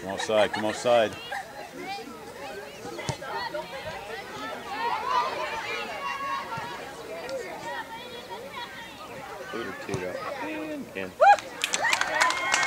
Come offside, come offside. Boot or two up. And again.